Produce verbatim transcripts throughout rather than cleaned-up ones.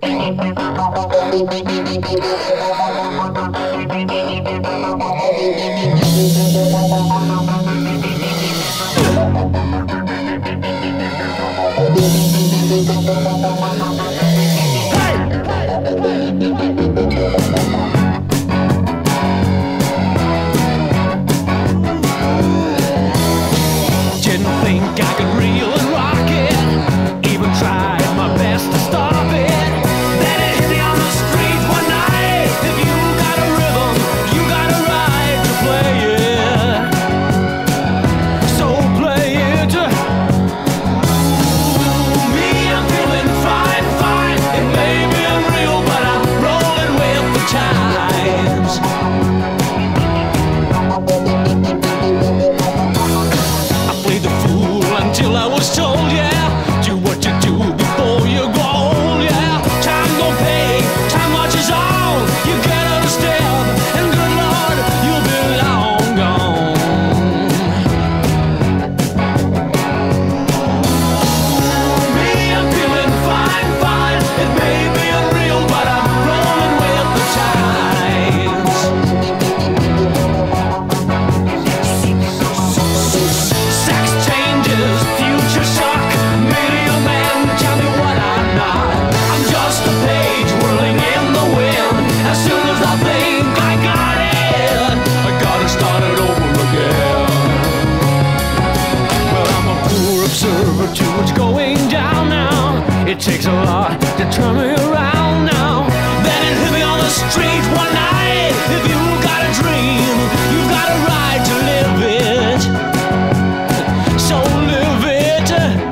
To what's going down now. It takes a lot to turn me around now. Then it hit me on the street one night. If you got a dream, you got a right to live it. So live it.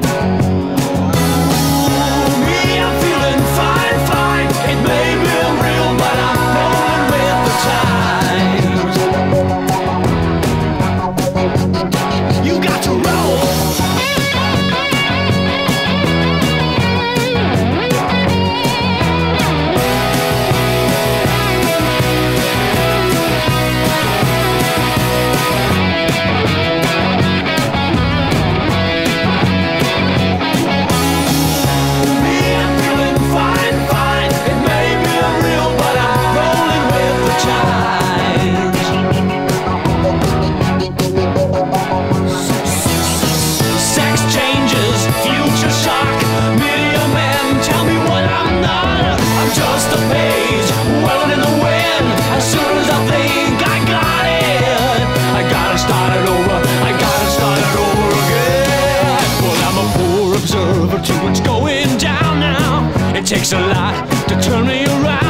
Me, I'm feeling fine, fine. It may be real, but I'm rolling with the times. You got to roll. To what's going down now. It takes a lot to turn me around.